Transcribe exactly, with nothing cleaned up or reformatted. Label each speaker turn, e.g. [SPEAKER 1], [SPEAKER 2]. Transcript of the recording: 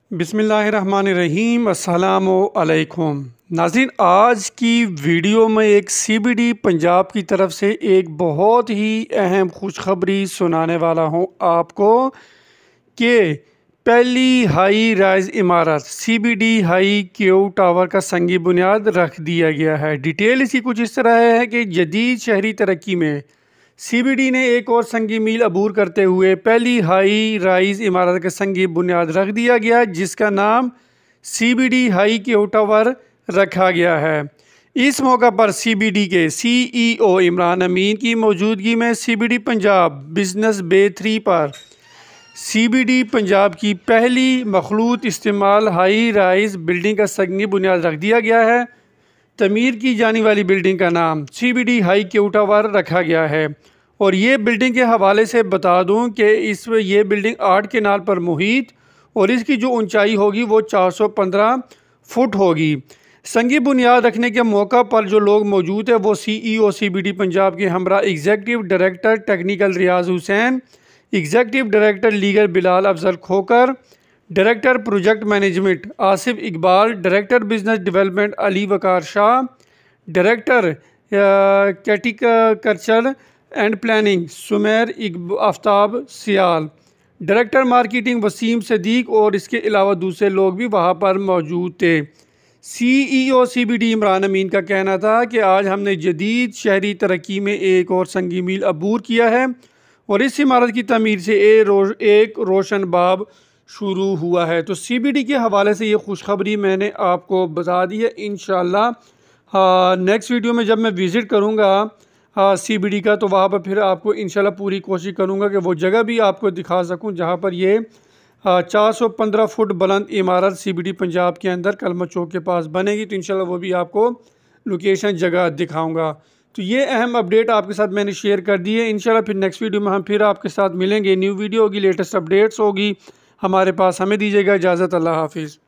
[SPEAKER 1] बिस्मिल्लाहिर्रहमानिर्रहीम, अस्सलामु अलैकुम नाज़रीन। आज की वीडियो में एक सीबीडी पंजाब की तरफ से एक बहुत ही अहम खुशखबरी सुनाने वाला हूं आपको कि पहली हाई राइज इमारत सीबीडी हाई क्यू टावर का संगी बुनियाद रख दिया गया है। डिटेल इसकी कुछ इस तरह है कि जदीद शहरी तरक्की में सीबीडी ने एक और संगी मील अबूर करते हुए पहली हाई राइज इमारत का संगी बुनियाद रख दिया गया, जिसका नाम सीबीडी हाई क्यू टावर रखा गया है। इस मौका पर सीबीडी के सीईओ इमरान अमीन की मौजूदगी में CBD Punjab business bay three पर सीबीडी पंजाब की पहली मखलूत इस्तेमाल हाई राइज बिल्डिंग का संगी बुनियाद रख दिया गया है। तमीर की जाने वाली बिल्डिंग का नाम सीबीडी हाई क्यू टावर रखा गया है। और ये बिल्डिंग के हवाले से बता दूं कि इस ये बिल्डिंग आठ केनाल पर मुहित और इसकी जो ऊंचाई होगी वो चार सौ पंद्रह फुट होगी। संगी बुनियाद रखने के मौका पर जो लोग मौजूद है वो सीईओ सीबीडी पंजाब के हमरा executive director technical Riaz Hussain, executive director legal Bilal Afzal Khokhar, director project management Asif Iqbal, director business development Ali Waqar Shah, director कैटिकल्चर and planning Sumer Aftab Sial, director marketing Waseem Sadiq और इसके अलावा दूसरे लोग भी वहाँ पर मौजूद थे। सीईओ सीबीडी इमरान अमीन का कहना था कि आज हमने जदीद शहरी तरक्की में एक और संगी मील अबूर किया है और इस इमारत की तमीर से ए रोश, एक रोशन बाब शुरू हुआ है। तो सीबीडी के हवाले से ये खुशखबरी मैंने आपको बता दी है। इंशाल्लाह नेक्स्ट वीडियो में जब मैं विज़िट करूँगा सीबीडी का तो वहाँ पर फिर आपको इंशाल्लाह पूरी कोशिश करूँगा कि वो जगह भी आपको दिखा सकूँ जहाँ पर ये चार सौ पंद्रह फुट बुलंद इमारत सीबीडी पंजाब के अंदर कलमा चौक के पास बनेगी। तो इंशाल्लाह वो भी आपको लोकेशन जगह दिखाऊँगा। तो ये अहम अपडेट आपके साथ मैंने शेयर कर दी है। इंशाल्लाह फिर नेक्स्ट वीडियो में हम फिर आपके साथ मिलेंगे। न्यू वीडियो होगी, लेटेस्ट अपडेट्स होगी हमारे पास। हमें दीजिएगा इजाज़त। अल्लाह हाफिज़।